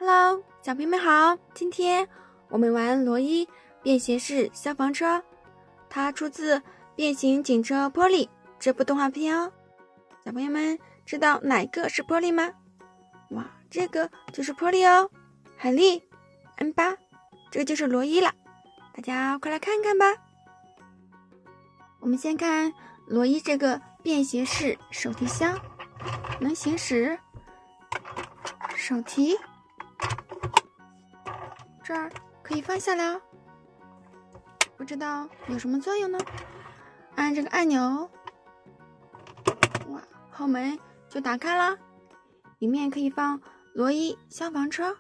Hello， 小朋友们好！今天我们玩罗伊便携式消防车，它出自《变形警车波利》这部动画片哦。小朋友们知道哪个是波利吗？哇，这个就是波利哦。海莉、恩巴，这个就是罗伊了。大家快来看看吧。我们先看罗伊这个便携式手提箱，能行驶。手提，这儿可以放下来哦。不知道有什么作用呢？按这个按钮，哇，后门就打开了，里面可以放罗伊消防车。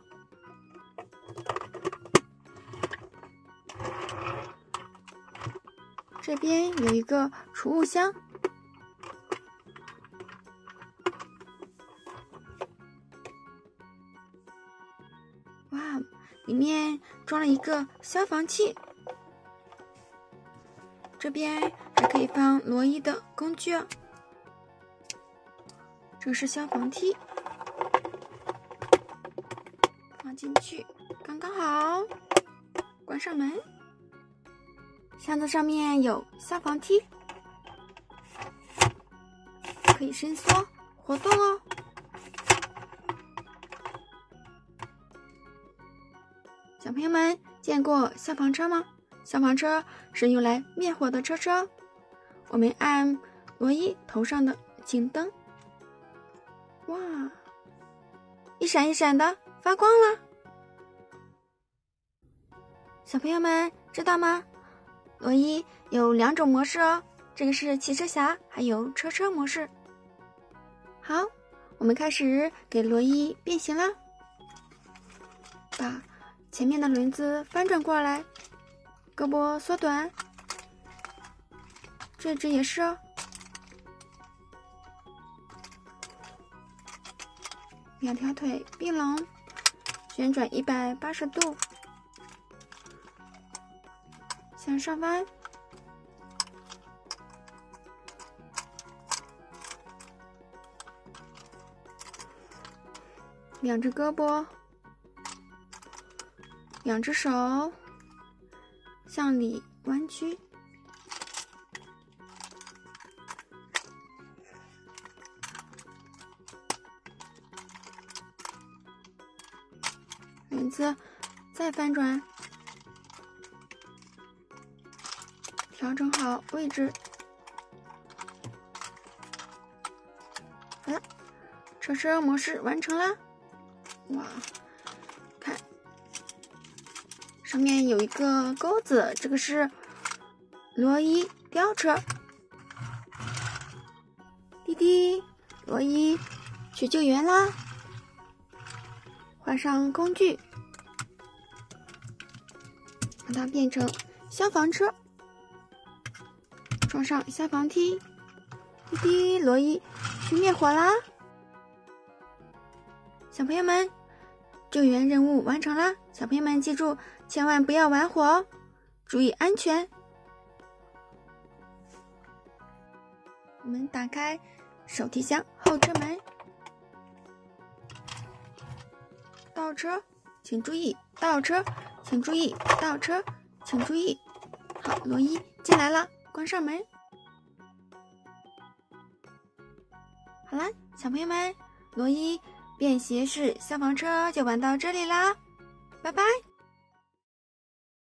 这边有一个储物箱。哇，里面装了一个消防器。这边还可以放罗伊的工具哦。这是消防梯，放进去刚刚好，关上门。箱子上面有消防梯，可以伸缩活动哦。小朋友们见过消防车吗？消防车是用来灭火的车车。我们按罗伊头上的警灯，哇，一闪一闪的发光了。小朋友们知道吗？罗伊有2种模式哦，这个是汽车侠，还有车车模式。好，我们开始给罗伊变形了。把前面的轮子翻转过来，胳膊缩短，这只也是哦。2条腿并拢，旋转180度，向上弯，两只胳膊。2只手向里弯曲，轮子再翻转，调整好位置。好了，车车模式完成了。哇，看。上面有一个钩子，这个是罗伊吊车。滴滴，罗伊去救援啦！换上工具，让它变成消防车，装上消防梯。滴滴，罗伊去灭火啦！小朋友们，救援任务完成啦！小朋友们记住，千万不要玩火哦，注意安全。我们打开手提箱后车门，倒车请注意，倒车请注意，倒车请注意。好，罗伊进来了，关上门。好啦，小朋友们，罗伊便携式消防车就玩到这里啦，拜拜。